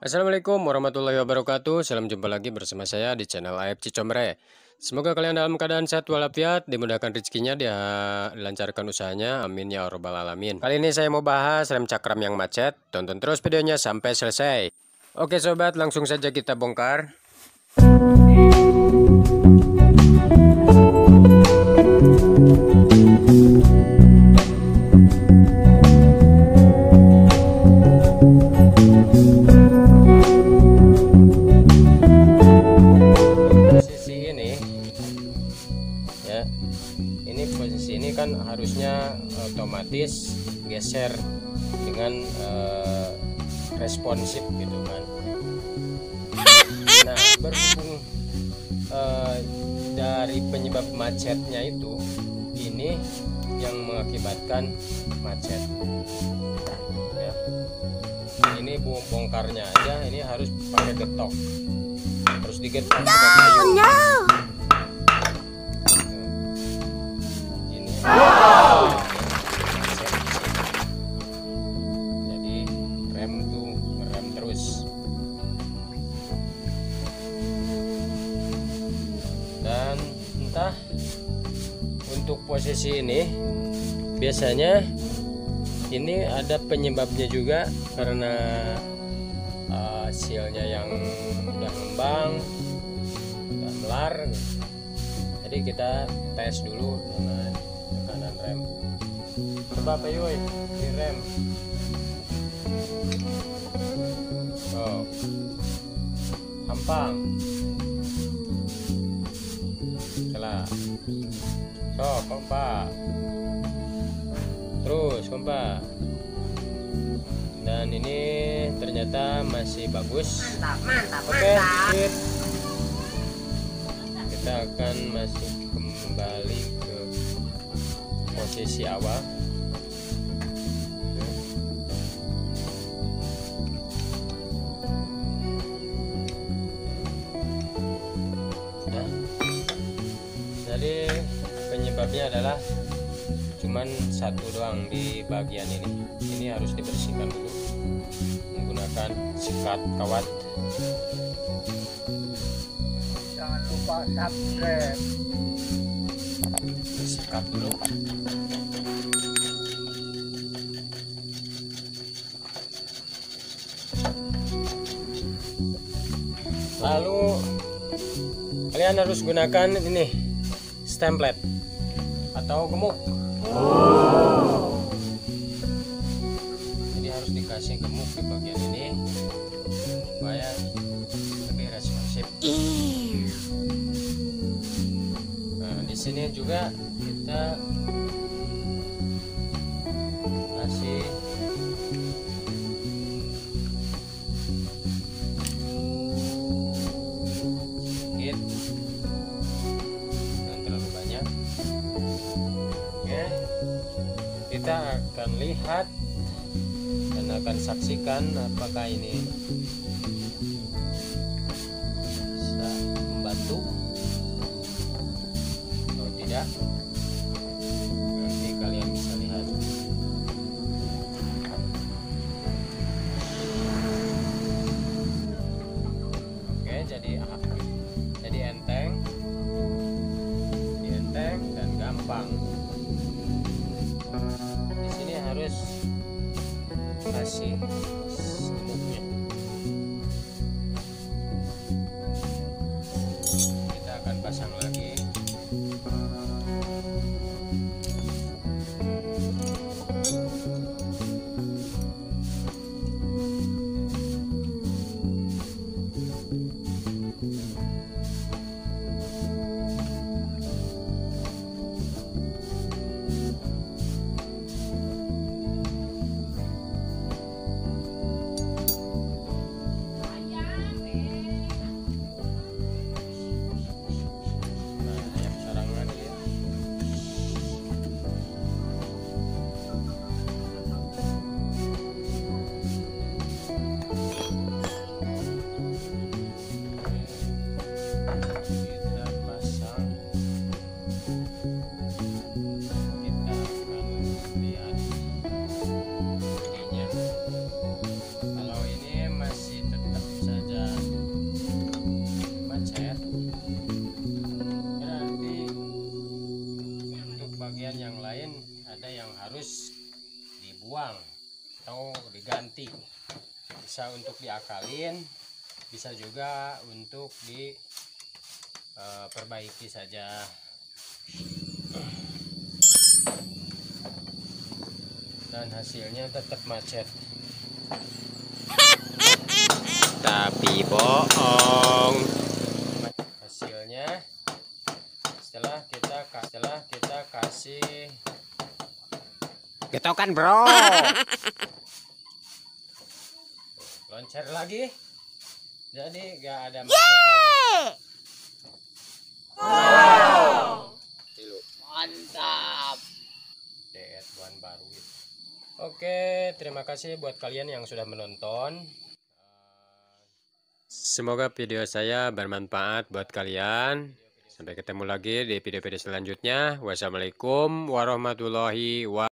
Assalamualaikum warahmatullahi wabarakatuh. Salam jumpa lagi bersama saya di channel AFC Comre. Semoga kalian dalam keadaan sehat walafiat, dimudahkan rezekinya, dilancarkan usahanya. Amin ya rabbal alamin. Kali ini saya mau bahas rem cakram yang macet. Tonton terus videonya sampai selesai. Oke sobat, langsung saja kita bongkar. Posisi ini kan harusnya otomatis geser dengan responsif gitu kan. Nah, berhubung dari penyebab macetnya itu, ini yang mengakibatkan macet ya. Ini bongkarnya aja ini harus pakai getok, harus digetok pakai kayu. Jadi rem tuh ngerem terus. Dan entah untuk posisi ini biasanya ini ada penyebabnya juga karena hasilnya yang udah ngembang, udah melar. Jadi kita tes dulu dengan tekanan rem. Coba Pak Yoy di rem. Oh, hampang. Salah. So, kompak. Terus kompak. Dan ini ternyata masih bagus. Mantap. Oke, sip. Kita akan masuk kembali ke posisi awal. Nah, jadi penyebabnya adalah cuman satu doang di bagian ini. Ini harus dibersihkan dulu menggunakan sikat kawat. Jangan lupa subscribe. Sikat dulu. Lalu kalian harus gunakan ini stemplet atau gemuk. Jadi harus dikasih gemuk di bagian ini supaya lebih responsif. Nah, di sini juga kita kasih sedikit, jangan terlalu banyak. Oke, kita akan lihat dan akan saksikan apakah ini bisa membantu atau tidak. Nanti kalian bisa lihat. Oke, jadi enteng dan gampang. Di sini harus kasih gemuknya. Kita akan pasang lagi. bisa untuk diakalin, bisa juga untuk diperbaiki saja. Dan hasilnya tetap macet. Tapi bohong. Hasilnya setelah kita kasih getokan, bro. Loncer lagi. Jadi gak ada macet lagi. Wow. Mantap. DS1 baru. Oke, terima kasih buat kalian yang sudah menonton. Semoga video saya bermanfaat buat kalian. Sampai ketemu lagi di video-video selanjutnya. Wassalamualaikum warahmatullahi wabarakatuh.